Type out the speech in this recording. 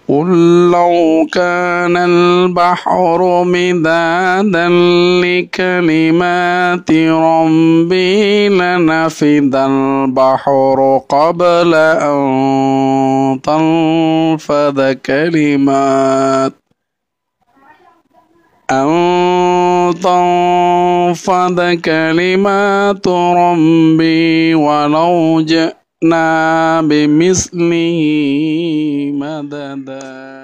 قل لو كان البحر مدادا لكلمات ربي لنفد البحر قبل أن تنفد كلمات ربي ولو جئنا بمثله مددا.